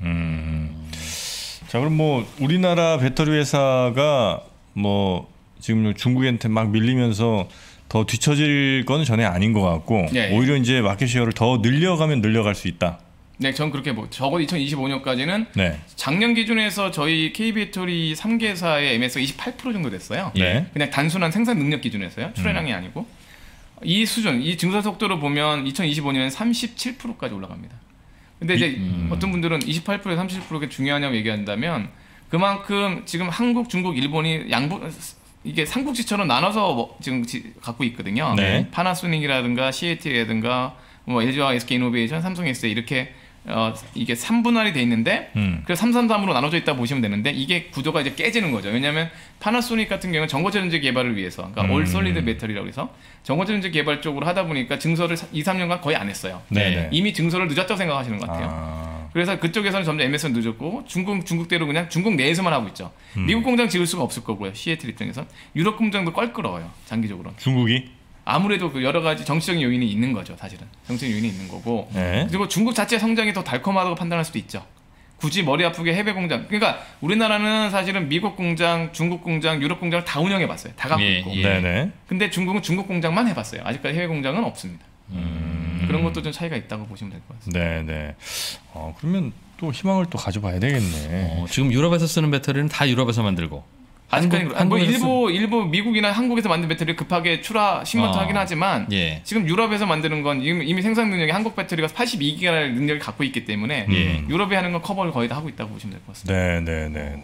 자 그럼 뭐 우리나라 배터리 회사가 뭐 지금 중국한테 막 밀리면서 더 뒤처질 건 전혀 아닌 것 같고 예. 오히려 이제 마켓 쉐어를 더 늘려가면 늘려갈 수 있다. 네, 저는 그렇게 적어도 2025년까지는 네. 작년 기준에서 저희 KB배터리 3개사의 MS가 28% 정도 됐어요. 네. 그냥 단순한 생산 능력 기준에서요. 출하량이 아니고. 이 수준, 이 증설 속도로 보면 2025년엔 37%까지 올라갑니다. 근데 이제 어떤 분들은 28%에서 37%가 중요하냐고 얘기한다면 그만큼 지금 한국, 중국, 일본이 이게 삼국지처럼 나눠서 지금 갖고 있거든요. 네. 파나소닉이라든가 CAT라든가 뭐 LG와 SK이노베이션, 삼성SA 이렇게 이게 3분할이 돼 있는데 그래서 333으로 나눠져 있다 보시면 되는데 이게 구조가 이제 깨지는 거죠. 왜냐하면 파나소닉 같은 경우는 전고체전지 개발을 위해서 그러니까 올 솔리드 배터리라고 해서 전고체전지 개발 쪽으로 하다 보니까 증설을 2, 3년간 거의 안 했어요. 네. 이미 증설을 늦었다고 생각하시는 것 같아요. 그래서 그쪽에서는 점점 MS는 늦었고 중국대로 그냥 중국 내에서만 하고 있죠. 미국 공장 지을 수가 없을 거고요. 시애틀 입장에서 유럽 공장도 껄끄러워요. 장기적으로. 중국이? 아무래도 그 여러 가지 정치적인 요인이 있는 거죠. 사실은 정치적인 요인이 있는 거고. 네. 그리고 중국 자체 성장이 더 달콤하다고 판단할 수도 있죠. 굳이 머리 아프게 해외 공장. 그러니까 우리나라는 사실은 미국 공장, 중국 공장, 유럽 공장을 다 해봤어요. 다 갖고 있고. 네네. 근데 중국은 중국 공장만 해봤어요. 아직까지 해외 공장은 없습니다. 그런 것도 좀 차이가 있다고 보시면 될 것 같습니다. 네네. 그러면 또 희망을 또 가져봐야 되겠네. 지금 유럽에서 쓰는 배터리는 다 유럽에서 만들고 아직까지 뭐 일부 미국이나 한국에서 만든 배터리를 급하게 신모터하긴 하지만 예. 지금 유럽에서 만드는 건 이미 생산 능력이 한국 배터리가 82기가 능력을 갖고 있기 때문에 유럽에 하는 건 커버를 거의 다 하고 있다고 보시면 될 것 같습니다. 네네네.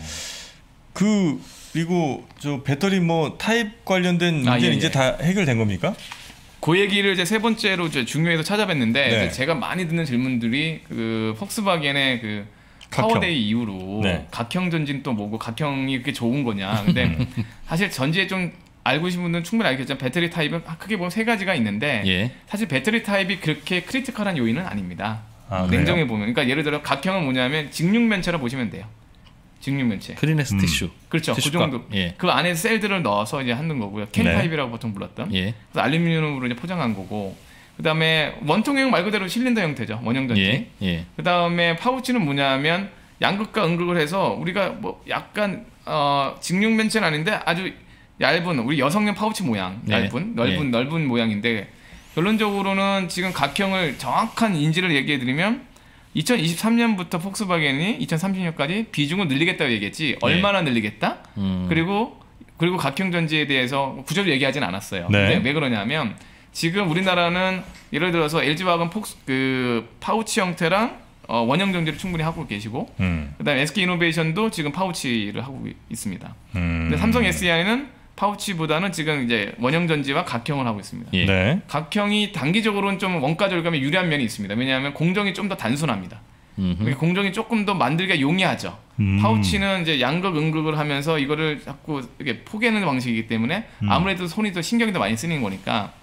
그리고 저 배터리 뭐 타입 관련된 문제는 이제 다 해결된 겁니까? 그 얘기를 이제 세 번째로 이제 중요해서 찾아뵀는데 네. 제가 많이 듣는 질문들이 그 폭스바겐의 그 파워데이 이후로 각형 전진 또 뭐고 각형이 그렇게 좋은 거냐. 근데 사실 전지에 좀 알고 계신 분들은 충분히 알겠지만 배터리 타입은 크게 보면 세 가지가 있는데 사실 배터리 타입이 그렇게 크리티컬한 요인은 아닙니다. 냉정해 보면. 그러니까 예를 들어 각형은 뭐냐면 직육면체라 보시면 돼요. 직육면체. 크리넥스 티슈. 그렇죠. 그 정도. 그 안에 셀들을 넣어서 이제 하는 거고요. 캔 타입이라고 보통 불렀던. 그래서 알루미늄으로 이제 포장한 거고. 그다음에 원통형 말 그대로 실린더 형태죠. 원형 전지. 그다음에 파우치는 뭐냐면 양극과 음극을 해서 우리가 뭐 약간 직육면체는 아닌데 아주 얇은 우리 여성용 파우치 모양, 넓은 모양인데 결론적으로는 지금 각형을 정확한 인지를 얘기해 드리면 2023년부터 폭스바겐이 2030년까지 비중을 늘리겠다고 얘기했지 얼마나 늘리겠다? 그리고 각형 전지에 대해서 구조를 얘기하진 않았어요. 근데 왜 그러냐면 지금 우리나라는 예를 들어서 LG화학은 그 파우치 형태랑 원형 전지를 충분히 하고 계시고 그다음에 SK이노베이션도 지금 파우치를 하고 있습니다. 근데 삼성 SDI는 파우치보다는 지금 이제 원형 전지와 각형을 하고 있습니다. 예. 네. 각형이 단기적으로는 좀 원가 절감에 유리한 면이 있습니다. 왜냐하면 공정이 좀 더 단순합니다. 공정이 조금 더 만들기가 용이하죠. 파우치는 이제 양극, 음극을 하면서 이거를 자꾸 이렇게 포개는 방식이기 때문에 아무래도 손이 더 신경이 더 많이 쓰이는 거니까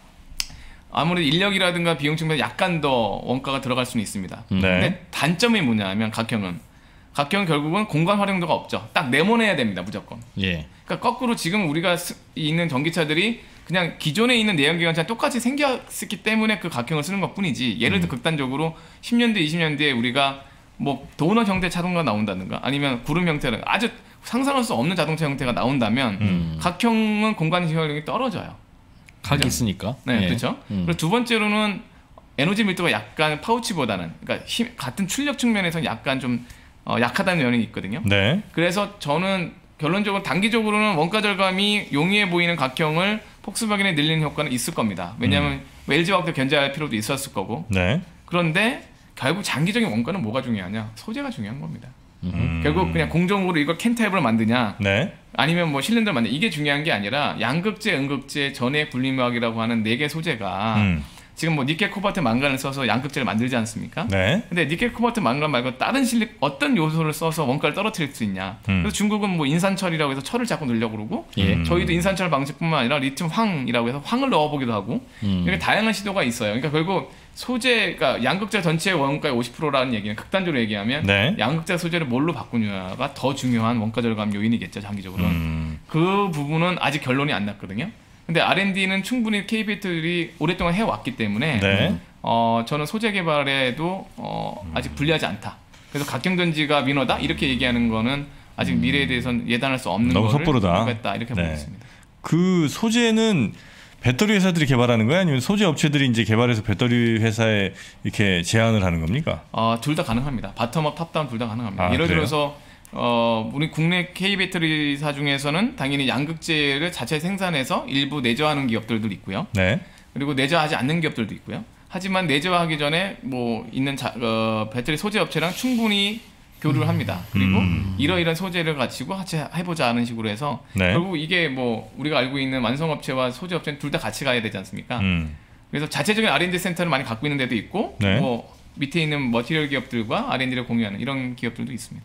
아무래도 인력이라든가 비용 측면에서 약간 더 원가가 들어갈 수는 있습니다. 네. 근데 단점이 뭐냐면 각형은 결국은 공간 활용도가 없죠. 딱 네모내야 됩니다, 무조건. 예. 그러니까 거꾸로 지금 우리가 있는 전기차들이 그냥 기존에 있는 내연기관차랑 똑같이 생겼기 때문에 그 각형을 쓰는 것뿐이지. 예를 들어 극단적으로 10년대, 20년대에 우리가 뭐 도넛 형태 자동차 나온다든가 아니면 구름 형태는 아주 상상할 수 없는 자동차 형태가 나온다면 각형은 공간 활용이 떨어져요. 각이 있으니까. 네, 예. 그렇죠. 그리고 두 번째로는 에너지 밀도가 약간 파우치보다는 그러니까 같은 출력 측면에서 약간 좀 약하다는 면이 있거든요. 네. 그래서 저는 결론적으로 단기적으로는 원가 절감이 용이해 보이는 각형을 폭스바겐에 늘리는 효과는 있을 겁니다. 왜냐하면 LG화학도 견제할 필요도 있었을 거고. 네. 그런데 결국 장기적인 원가는 뭐가 중요하냐? 소재가 중요한 겁니다. 결국 그냥 공정으로 이걸 캔 타입으로 만드냐? 네. 아니면 뭐 실린더를 만드냐? 이게 중요한 게 아니라 양극재, 음극재, 전해 분리막이라고 하는 4개 소재가 지금 뭐 니켈 코발트 망간을 써서 양극재를 만들지 않습니까? 네. 근데 니켈 코발트 망간 말고 다른 어떤 요소를 써서 원가를 떨어뜨릴 수 있냐? 그래서 중국은 뭐 인산철이라고 해서 철을 자꾸 넣으려고 그러고 예. 저희도 인산철 방식뿐만 아니라 리튬 황이라고 해서 황을 넣어보기도 하고 이렇게 다양한 시도가 있어요. 그러니까 결국 소재가 양극재 전체 원가의 50%라는 얘기는 극단적으로 얘기하면 네. 양극재 소재를 뭘로 바꾸냐가 더 중요한 원가 절감 요인이겠죠, 장기적으로는. 그 부분은 아직 결론이 안 났거든요. 근데 R&D는 충분히 K배터리 오랫동안 해왔기 때문에 네. 저는 소재 개발에도 아직 불리하지 않다. 그래서 각경전지가 민호다 이렇게 얘기하는 거는 아직 미래에 대해서는 예단할 수 없는 너무 거를 섣부르다. 했다 이렇게 네. 보고 있습니다. 그 소재는 배터리 회사들이 개발하는 거야? 아니면 소재 업체들이 이제 개발해서 배터리 회사에 이렇게 제안을 하는 겁니까? 둘 다 가능합니다. 바텀업, 탑다운 둘 다 가능합니다. 예를 그래요? 들어서 우리 국내 K배터리사 중에서는 당연히 양극재를 자체 생산해서 일부 내재화하는 기업들도 있고요. 네. 그리고 내재화하지 않는 기업들도 있고요. 하지만 내재화하기 전에 뭐 있는 배터리 소재 업체랑 충분히 교류를 합니다. 그리고 이러이러한 소재를 가지고 같이 해보자 하는 식으로 해서 네. 결국 이게 뭐 우리가 알고 있는 완성업체와 소재업체는 둘 다 같이 가야 되지 않습니까? 그래서 자체적인 R&D 센터를 많이 갖고 있는 데도 있고 네. 뭐 밑에 있는 머티리얼 기업들과 R&D를 공유하는 이런 기업들도 있습니다.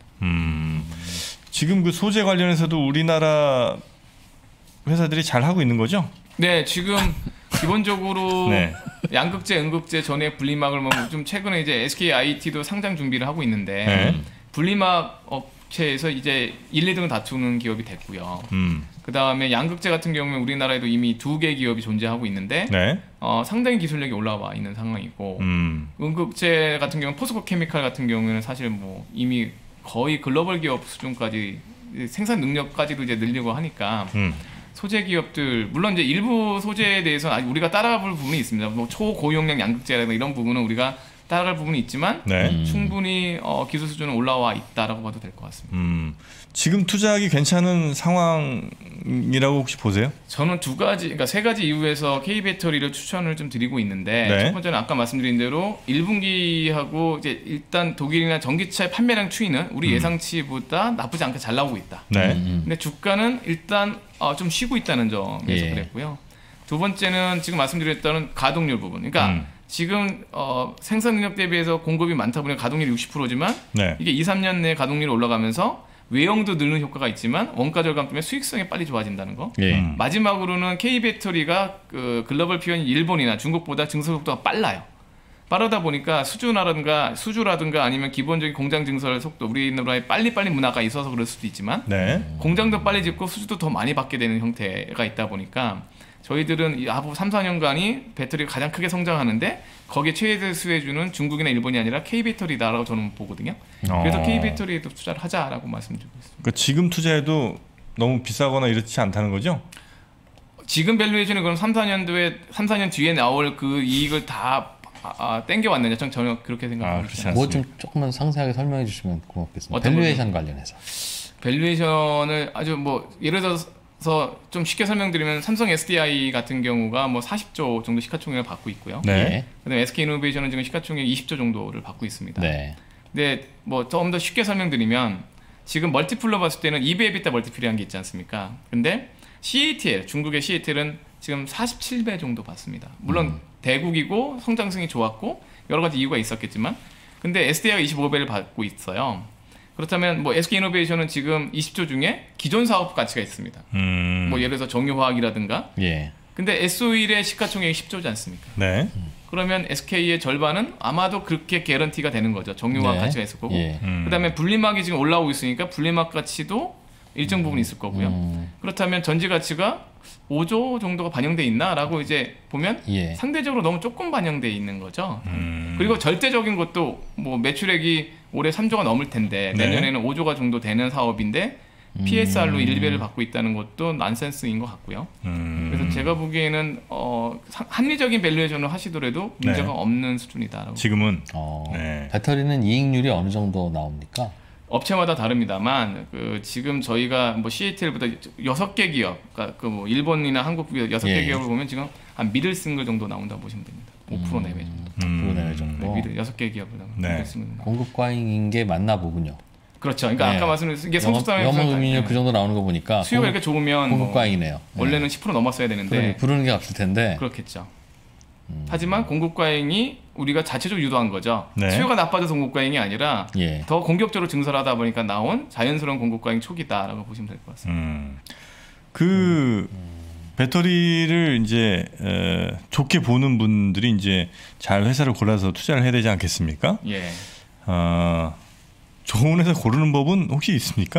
지금 그 소재 관련해서도 우리나라 회사들이 잘 하고 있는 거죠? 네, 지금 기본적으로 네. 양극재, 음극재 전에 분리막을 뭐 좀 최근에 이제 SKIT도 상장 준비를 하고 있는데 네. 분리막 업체에서 이제 1, 2등을 다투는 기업이 됐고요. 그 다음에 양극재 같은 경우는 우리나라에도 이미 2개 기업이 존재하고 있는데 네. 상당히 기술력이 올라와 있는 상황이고 음극재 같은 경우는 포스코 케미칼 같은 경우는 사실 뭐 이미 거의 글로벌 기업 수준까지 생산 능력까지도 이제 늘리고 하니까 소재 기업들 물론 이제 일부 소재에 대해서 아직 우리가 따라볼 부분이 있습니다. 뭐 초고용량 양극재라든가 이런 부분은 우리가 따라갈 부분이 있지만 네. 충분히 기술 수준은 올라와 있다라고 봐도 될 것 같습니다. 지금 투자하기 괜찮은 상황이라고 혹시 보세요? 저는 그러니까 세 가지 이유에서 K배터리를 추천을 좀 드리고 있는데 네. 첫 번째는 아까 말씀드린 대로 1분기하고 이제 일단 독일이나 전기차의 판매량 추이는 우리 예상치보다 나쁘지 않게 잘 나오고 있다. 네. 근데 주가는 일단 좀 쉬고 있다는 점에서 예. 그랬고요. 두 번째는 지금 말씀드렸던 가동률 부분. 그러니까 지금 생산 능력 대비해서 공급이 많다 보니 가동률이 60%지만 네. 이게 2, 3년 내에 가동률이 올라가면서 외형도 늘는 효과가 있지만 원가 절감 때문에 수익성이 빨리 좋아진다는 거. 예. 마지막으로는 K배터리가 그 글로벌 피어인 일본이나 중국보다 증설 속도가 빨라요. 빠르다 보니까 수주라든가 아니면 기본적인 공장 증설 속도 우리나라에 빨리빨리 문화가 있어서 그럴 수도 있지만 네. 공장도 빨리 짓고 수주도 더 많이 받게 되는 형태가 있다 보니까 저희들은 이 앞으로 3, 4년간이 배터리가 가장 크게 성장하는데 거기에 최대 수혜주는 중국이나 일본이 아니라 K배터리다라고 저는 보거든요. 그래서 K배터리에도 투자를 하자라고 말씀드리고 있습니다. 그러니까 지금 투자해도 너무 비싸거나 이렇지 않다는 거죠? 지금 밸류에이션은 그럼 3, 4년 뒤에 나올 그 이익을 다 땡겨왔느냐? 저는 그렇게 생각합니다. 그렇지 않습니다. 뭐 좀 조금만 상세하게 설명해 주시면 고맙겠습니다. 어떤 밸류에이션 관련해서. 밸류에이션을 아주 뭐 예를 들어서 좀 쉽게 설명드리면 삼성 SDI 같은 경우가 뭐 40조 정도 시가총액을 받고 있고요. 네. 그다음에 SK이노베이션은 지금 시가총액 20조 정도를 받고 있습니다. 네. 근데 뭐 좀 더 쉽게 설명드리면 지금 멀티플로 봤을 때는 EV/EBITDA 멀티플이라는 게 있지 않습니까? 근데 CATL, 중국의 CATL은 지금 47배 정도 받습니다. 물론 대국이고 성장성이 좋았고 여러 가지 이유가 있었겠지만, 근데 SDI가 25배를 받고 있어요. 그렇다면 뭐 SK이노베이션은 지금 20조 중에 기존 사업 가치가 있습니다. 뭐 예를 들어서 정유화학이라든가. 예. 근데 S-오일의 시가총액이 10조지 않습니까? 네. 그러면 SK의 절반은 아마도 그렇게 개런티가 되는 거죠. 정유화학 네. 가치가 있을 거고. 예. 그다음에 분리막이 지금 올라오고 있으니까 분리막 가치도 일정 부분 있을 거고요. 그렇다면 전지 가치가 5조 정도가 반영돼 있나라고 이제 보면 예. 상대적으로 너무 조금 반영돼 있는 거죠. 그리고 절대적인 것도 뭐 매출액이 올해 3조가 넘을 텐데 네. 내년에는 5조가 정도 되는 사업인데 PSR로 1, 2배를 받고 있다는 것도 난센스인 것 같고요. 그래서 제가 보기에는 합리적인 밸류에이션을 하시더라도 문제가 네. 없는 수준이다라고. 지금은 네. 배터리는 이익률이 어느 정도 나옵니까? 업체마다 다릅니다만 지금 저희가 뭐 CATL보다 6개 기업, 그러니까 그 뭐 일본이나 한국 기업 6개 예. 기업을 보면 지금 한 미들 싱글 정도 나온다고 보시면 됩니다. 5% 내외 정도. 5% 내외 정도. 미들 6개 기업을 네. 미들 싱글. 공급 과잉인 게 맞나 보군요. 그렇죠. 그러니까 네. 아까 말씀드린 이게 영업 성숙사항에서 이익률 그 정도 나오는 거 보니까 수요가 이렇게 좋으면 공급 뭐 과잉이네요. 원래는 10% 넘었어야 되는데 부르는 게 없을 텐데. 그렇겠죠. 하지만 공급 과잉이 우리가 자체적으로 유도한 거죠. 네. 수요가 나빠져서 공급 과잉이 아니라 예. 더 공격적으로 증설을 하다 보니까 나온 자연스러운 공급 과잉 초기다라고 보시면 될 것 같습니다. 그 배터리를 이제 좋게 보는 분들이 이제 잘 회사를 골라서 투자를 해야 되지 않겠습니까? 예. 좋은 회사 고르는 법은 혹시 있습니까?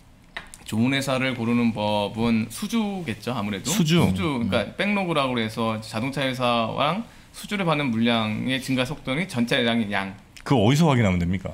좋은 회사를 고르는 법은 수주겠죠, 아무래도. 수주. 그러니까 백로그라고 해서 자동차 회사랑 수주를 받는 물량의 증가 속도는 전체량의 양. 그거 어디서 확인하면 됩니까?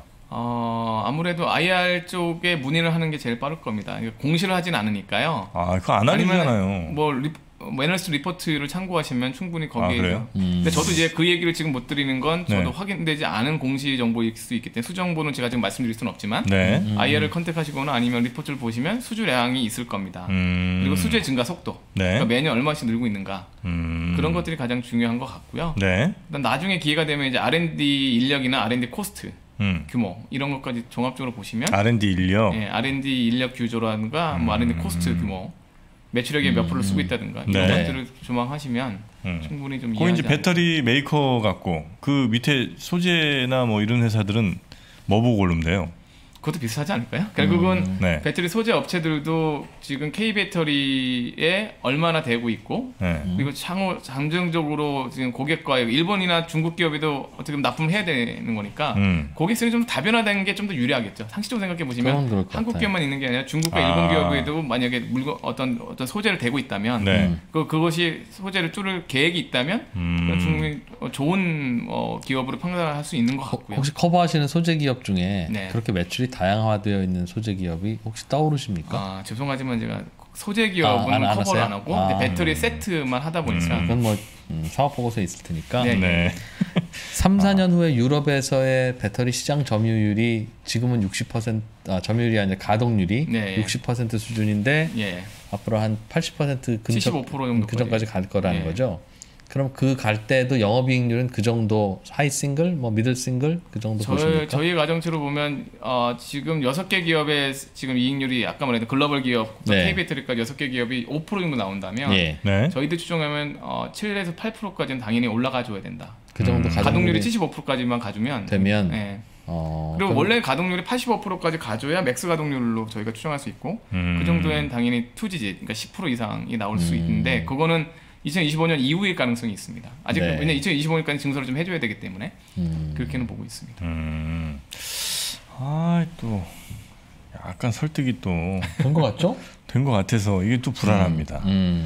아무래도 IR 쪽에 문의를 하는 게 제일 빠를 겁니다. 그러니까 공시를 하진 않으니까요. 그거 안 알려주잖아요. 뭐 애널리스트 리포트를 참고하시면 충분히 거기에. 그래요? 근데 저도 이제 그 얘기를 지금 못 드리는 건 저도 네. 확인되지 않은 공시 정보일 수 있기 때문에 수정보는 제가 지금 말씀드릴 수는 없지만 네. IR을 컨택하시거나 아니면 리포트를 보시면 수주량이 있을 겁니다. 그리고 수주의 증가 속도, 네. 그러니까 매년 얼마씩 늘고 있는가 그런 것들이 가장 중요한 것 같고요. 네. 일단 나중에 기회가 되면 이제 R&D 인력이나 R&D 코스트 규모 이런 것까지 종합적으로 보시면 R&D 인력. 예, R&D 인력 규조라든가 뭐 R&D 코스트 규모 매출액의 몇 프로를 쓰고 있다든가 이런 네. 것들을 조망하시면 충분히 좀 거기 이해하지 이제 배터리 메이커 같고 그 밑에 소재나 뭐 이런 회사들은 뭐 보고 고르면 돼요? 그것도 비슷하지 않을까요? 결국은 네. 배터리 소재 업체들도 지금 K배터리에 얼마나 되고 있고 네. 그리고 향후 잠정적으로 지금 고객과 일본이나 중국 기업에도 어떻게 보면 납품을 해야 되는 거니까 고객성이 좀 다변화된 게 좀 더 유리하겠죠. 상식적으로 생각해 그건 보시면 그럴 것 한국 같아요. 기업만 있는 게 아니라 중국과 일본 기업에도 만약에 어떤 소재를 대고 있다면 네. 그것이 소재를 뚫을 계획이 있다면 충분히 좋은 기업으로 판단할 수 있는 것 같고요. 혹시 커버하시는 소재 기업 중에 네. 그렇게 매출이 다양화되어 있는 소재 기업이 혹시 떠오르십니까? 죄송하지만 제가 소재 기업은 안 커버를 하세요? 안 하고 근데 배터리 세트만 하다 보니까 그건 뭐 사업 보고서에 있을 테니까. 네. 네. 3, 4년 후에 유럽에서의 배터리 시장 점유율이 지금은 60% 점유율이 아니라 가동률이 네. 60% 수준인데 예. 앞으로 한 80% 근처 75% 정도까지. 그 전까지 갈 거라는 네. 거죠. 그럼 그 갈 때도 영업이익률은 그 정도 하이 싱글, 뭐 미들 싱글 그 정도 보십니까? 저희 가정치로 보면 지금 6개 기업의 지금 이익률이 아까 말했던 글로벌 기업, 네. K배터리까지 6개 기업이 5% 정도 나온다면 예, 네. 저희들 추정하면 7에서 8%까지는 당연히 올라가 줘야 된다. 그 정도 가동률이 75%까지만 가주면 되면 예. 그리고 그럼- 원래 가동률이 85%까지 가줘야 맥스 가동률로 저희가 추정할 수 있고 그 정도엔 당연히 투지지 그러니까 10% 이상이 나올 수 있는데 그거는 2025년 이후일 가능성이 있습니다. 아직 네. 왜냐면 2025년까지 증설을 좀 해줘야 되기 때문에 그렇게는 보고 있습니다. 또 약간 설득이 또 된 것 같죠? 된 것 같아서 이게 또 불안합니다.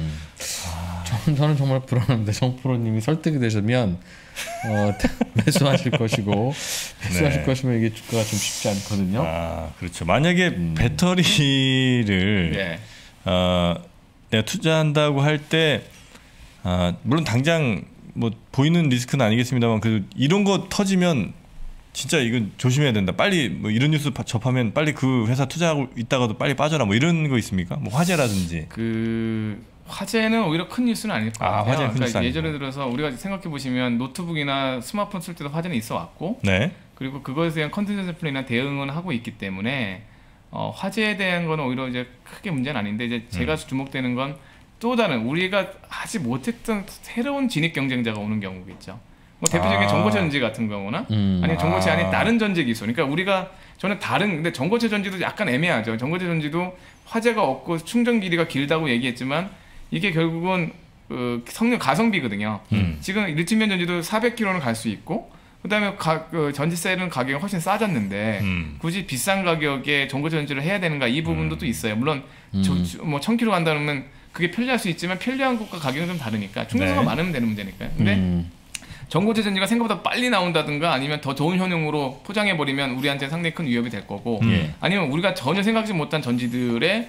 저는 정말 불안합니다. 정프로님이 설득이 되시면 매수하실 것이고 매수하실 네. 것이면 이게 주가가 좀 쉽지 않거든요. 그렇죠. 만약에 배터리를 예. 내가 투자한다고 할 때 물론 당장 뭐 보이는 리스크는 아니겠습니다만 그 이런 거 터지면 진짜 이건 조심해야 된다. 빨리 뭐 이런 뉴스 접하면 빨리 그 회사 투자하고 있다가도 빨리 빠져라. 뭐 이런 거 있습니까? 뭐 화재라든지. 그 화재는 오히려 큰 뉴스는 아닐 것 같아요. 화재는 큰 뉴스 아니고. 예전에 들어서 우리가 생각해 보시면 노트북이나 스마트폰 쓸 때도 화재는 있어 왔고 네. 그리고 그것에 대한 컨텐츠 플레이나 대응은 하고 있기 때문에 화제에 대한 거는 오히려 이제 크게 문제는 아닌데 이제 제가 주목되는 건 또 다른 우리가 하지 못했던 새로운 진입 경쟁자가 오는 경우겠죠. 뭐 대표적인 전고체 전지 같은 경우나 아니면 전고체 아닌 다른 전지 기술. 그러니까 우리가 저는 근데 전고체 전지도 약간 애매하죠. 전고체 전지도 화재가 없고 충전 길이가 길다고 얘기했지만 이게 결국은 성능 가성비거든요. 지금 리튬이온 전지도 400km는 갈 수 있고 그다음에 전지셀은 가격이 훨씬 싸졌는데 굳이 비싼 가격에 전고체 전지를 해야 되는가 이 부분도 또 있어요. 물론 뭐 1000km 간다면 그게 편리할 수 있지만 편리한 것과 가격은 좀 다르니까 충전소가 많으면 되는 문제니까요. 근데 전고체 전지가 생각보다 빨리 나온다든가 아니면 더 좋은 효능으로 포장해버리면 우리한테 상당히 큰 위협이 될 거고 아니면 우리가 전혀 생각지 못한 전지들의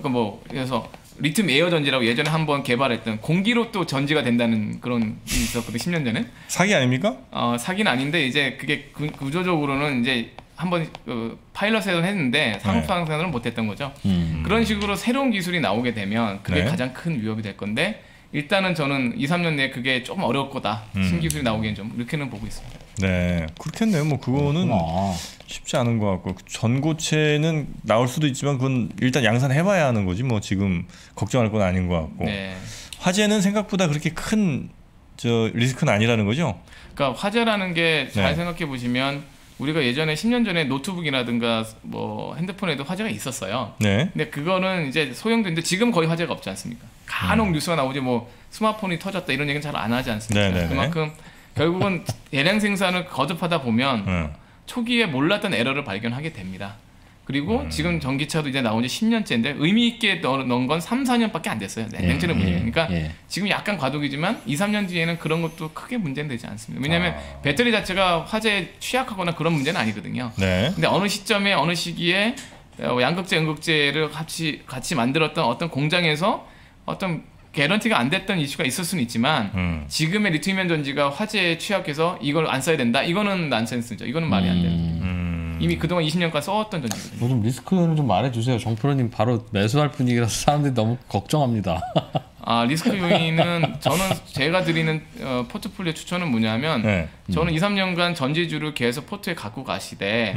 그래서 리튬 에어 전지라고 예전에 한번 개발했던 공기로 또 전지가 된다는 그런 일이 있었거든요. 10년 전에. 사기 아닙니까? 사기는 아닌데 이제 그게 구조적으로는 이제 한번 파일럿에서 했는데 상업상으로는 못했던 거죠. 그런 식으로 새로운 기술이 나오게 되면 그게 가장 큰 위협이 될 건데 일단은 저는 2, 3년 내에 그게 조금 어려울 거다. 신기술이 나오기엔 좀 이렇게는 보고 있습니다. 네, 그렇겠네요. 뭐 그거는 쉽지 않은 것 같고 전고체는 나올 수도 있지만 그건 일단 양산해봐야 하는 거지. 뭐 지금 걱정할 건 아닌 것 같고. 네. 화재는 생각보다 그렇게 큰 리스크는 아니라는 거죠. 그러니까 화재라는 게 잘 생각해 보시면 우리가 예전에 10년 전에 노트북이라든가 뭐 핸드폰에도 화재가 있었어요. 네. 근데 그거는 이제 소형도인데 지금 거의 화재가 없지 않습니까? 간혹 뉴스가 나오지 뭐 스마트폰이 터졌다 이런 얘기는 잘 안 하지 않습니까? 네네네. 그만큼 결국은 대량 생산을 거듭하다 보면 초기에 몰랐던 에러를 발견하게 됩니다. 그리고 지금 전기차도 이제 나온 지 10년째인데 의미 있게 넣은 건 3, 4년밖에 안 됐어요. 냉철한 문제. 그러니까 지금 약간 과도기지만 2, 3년 뒤에는 그런 것도 크게 문제는 되지 않습니다. 왜냐하면 배터리 자체가 화재에 취약하거나 그런 문제는 아니거든요. 네. 근데 어느 시점에 어느 시기에 양극재, 음극재를 같이 만들었던 어떤 공장에서 어떤 개런티가 안 됐던 이슈가 있을 수는 있지만 지금의 리튬이온 전지가 화재에 취약해서 이걸 안 써야 된다? 이거는 난센스죠. 이거는 말이 안 돼요. 이미 그동안 20년간 써왔던 전지거든요. 뭐 좀 리스크를 좀 말해주세요. 정프로님 바로 매수할 분위기라서 사람들이 너무 걱정합니다. 리스크 요인은 저는 제가 드리는 포트폴리오 추천은 뭐냐면 저는 2, 3년간 전지주를 계속 포트에 갖고 가시되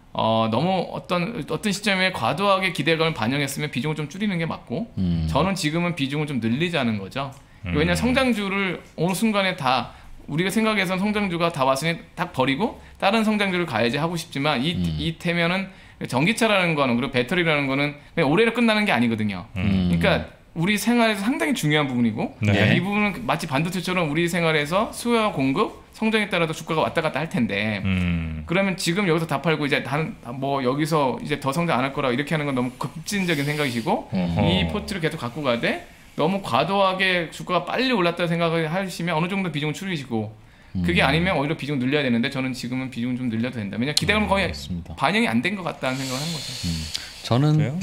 너무 어떤 시점에 과도하게 기대감을 반영했으면 비중을 좀 줄이는 게 맞고 저는 지금은 비중을 좀 늘리자는 거죠. 왜냐하면 성장주를 어느 순간에 다 우리가 생각해선 성장주가 다 왔으니 딱 버리고 다른 성장주를 가야지 하고 싶지만 이태면은 전기차라는 거는 그리고 배터리라는 거는 그냥 올해로 끝나는 게 아니거든요. 그러니까 우리 생활에서 상당히 중요한 부분이고 이 부분은 마치 반도체처럼 우리 생활에서 수요와 공급 성장에 따라서 주가가 왔다 갔다 할 텐데 그러면 지금 여기서 다 팔고 이제 뭐 여기서 이제 더 성장 안 할 거라 이렇게 하는 건 너무 급진적인 생각이시고 이 포트를 계속 갖고 가되 너무 과도하게 주가가 빨리 올랐다고 생각을 하시면 어느 정도 비중을 줄이시고 그게 아니면 오히려 비중 늘려야 되는데 저는 지금은 비중 좀 늘려도 된다. 왜냐면 기대감은 거의 반영이 안 된 것 같다는 생각을 하는 거죠. 저는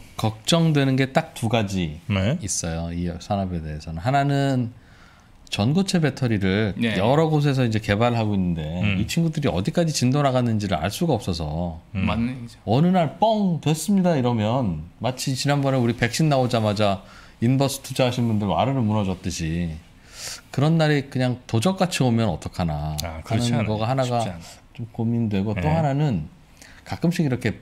걱정되는 게 딱 두 가지 있어요. 이 산업에 대해서는. 하나는 전고체 배터리를 여러 곳에서 이제 개발하고 있는데 이 친구들이 어디까지 진도 나갔는지를 알 수가 없어서 맞는 얘기죠. 어느 날 뻥 됐습니다 이러면 마치 지난번에 우리 백신 나오자마자 인버스 투자하신 분들 와르르 무너졌듯이 그런 날이 그냥 도적같이 오면 어떡하나 하는 거가 하나가 좀 고민되고 또 하나는 가끔씩 이렇게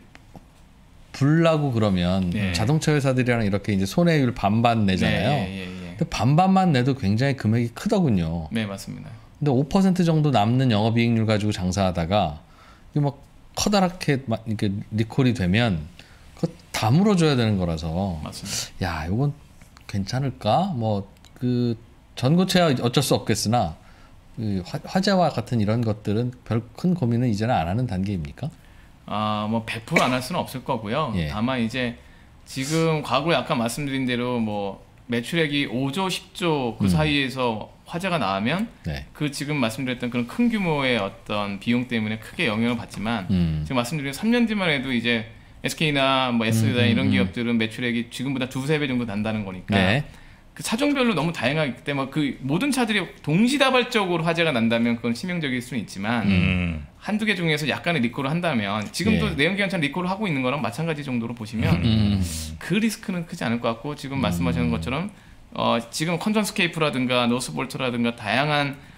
불나고 그러면 자동차 회사들이랑 이렇게 이제 손해율 반반 내잖아요. 근데 반반만 내도 굉장히 금액이 크더군요. 네, 맞습니다. 근데 5% 정도 남는 영업이익률 가지고 장사하다가 이게 막 커다랗게 막 이렇게 리콜이 되면 그거 다 물어줘야 되는 거라서. 맞습니다. 야, 이건 괜찮을까? 뭐 그 전고체야 어쩔 수 없겠으나 그 화재와 같은 이런 것들은 별 큰 고민은 이제는 안 하는 단계입니까? 뭐 100% 안 할 수는 없을 거고요. 다만 이제 지금 과거에 아까 말씀드린 대로 뭐 매출액이 5조, 10조 그 사이에서 화재가 나면 그 지금 말씀드렸던 그런 큰 규모의 어떤 비용 때문에 크게 영향을 받지만 지금 말씀드린 3년 뒤만 해도 이제 SK나 뭐 S나 이런 기업들은 매출액이 지금보다 2-3배 정도 난다는 거니까 그 차종별로 너무 다양하기 때문에 그 모든 차들이 동시다발적으로 화재가 난다면 그건 치명적일 수는 있지만 한두 개 중에서 약간의 리콜을 한다면 지금도 내연기관차 리콜을 하고 있는 거랑 마찬가지 정도로 보시면 그 리스크는 크지 않을 것 같고 지금 말씀하시는 것처럼 지금 컨전스케이프라든가 노스볼트라든가 다양한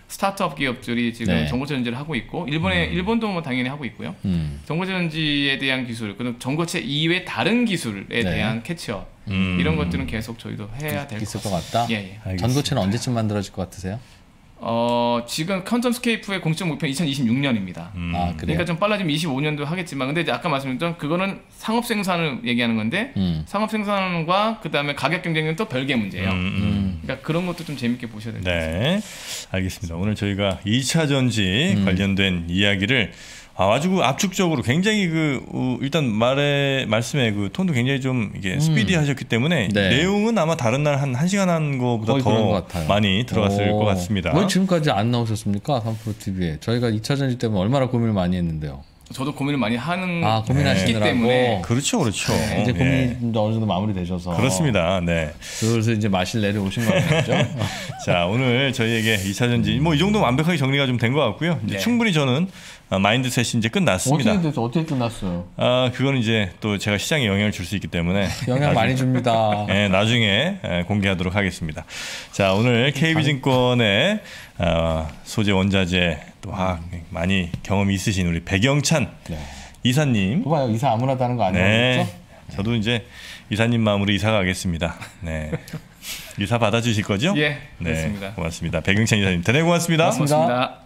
스타트업 기업들이 지금 네. 전고체 전지를 하고 있고 일본도 뭐 당연히 하고 있고요. 전고체 전지에 대한 기술, 그리고 전고체 이외 다른 기술에 네. 대한 캐치업 이런 것들은 계속 저희도 해야 될 있을 것 것 같다. 예. 전고체는 언제쯤 만들어질 것 같으세요? 지금 퀀텀스케이프의 공적 목표는 2026년입니다. 아, 그래요? 그러니까 좀 빨라지면 25년도 하겠지만, 근데 이제 아까 말씀드렸던 그거는 상업 생산을 얘기하는 건데 상업 생산과 그 다음에 가격 경쟁은 또 별개 문제예요. 그러니까 그런 것도 좀 재밌게 보셔야 됩니다. 네, 알겠습니다. 오늘 저희가 2차 전지 관련된 이야기를 아주 압축적으로 굉장히 일단 말씀의 그 톤도 굉장히 좀 이게 스피디하셨기 때문에 네. 내용은 아마 다른 날 한 1시간 한 거보다 거의 그런 것 더 같아요. 많이 들어갔을 것 같습니다. 왜 지금까지 안 나오셨습니까? 3프로TV에. 저희가 2차 전지 때문에 얼마나 고민을 많이 했는데요. 저도 고민을 많이 하는 고민하시느라고. 때문에 그렇죠. 이제 고민이 어느 정도 마무리되셔서 그렇습니다. 네. 슬슬 이제 마실 내려오신 거죠. 자, 오늘 저희에게 2차 전지 뭐 이 정도 완벽하게 정리가 좀 된 것 같고요. 이제 네. 충분히 저는 마인드셋이 이제 끝났습니다. 어떻게 끝났어요? 그거는 이제 또 제가 시장에 영향을 줄 수 있기 때문에 영향 많이 줍니다. 네, 나중에 공개하도록 하겠습니다. 자, 오늘 KB증권의 소재 원자재 또 화학 많이 경험이 있으신 우리 백영찬 네. 이사님. 봐요, 이사 아무나 하는 거 아니겠죠? 네. 저도 이제 이사님 마음으로 이사 가겠습니다. 네. 이사 받아주실 거죠? 예, 네, 그렇습니다. 고맙습니다. 백영찬 이사님 대단히 고맙습니다. 고맙습니다.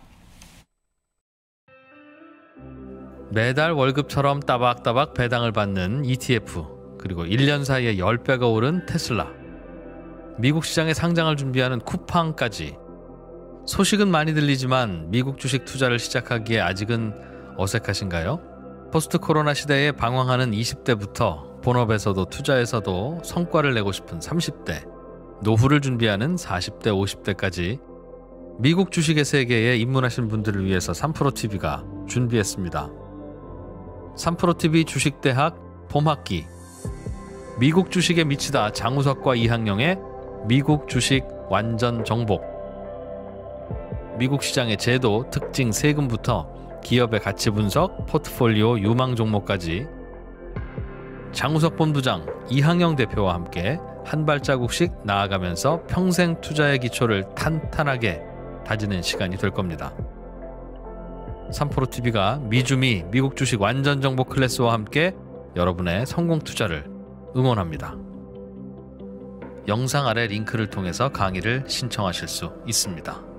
매달 월급처럼 따박따박 배당을 받는 ETF, 그리고 1년 사이에 10배가 오른 테슬라, 미국 시장에 상장을 준비하는 쿠팡까지. 소식은 많이 들리지만 미국 주식 투자를 시작하기에 아직은 어색하신가요? 포스트 코로나 시대에 방황하는 20대부터 본업에서도 투자에서도 성과를 내고 싶은 30대, 노후를 준비하는 40대, 50대까지 미국 주식의 세계에 입문하신 분들을 위해서 3프로TV가 준비했습니다. 3프로TV 주식대학 봄학기, 미국 주식에 미치다 장우석과 이항영의 미국 주식 완전 정복, 미국 시장의 제도, 특징, 세금부터 기업의 가치 분석, 포트폴리오, 유망 종목까지 장우석 본부장, 이항영 대표와 함께 한 발자국씩 나아가면서 평생 투자의 기초를 탄탄하게 다지는 시간이 될 겁니다. 3프로TV가 미주미 미국 주식 완전 정보 클래스와 함께 여러분의 성공 투자를 응원합니다. 영상 아래 링크를 통해서 강의를 신청하실 수 있습니다.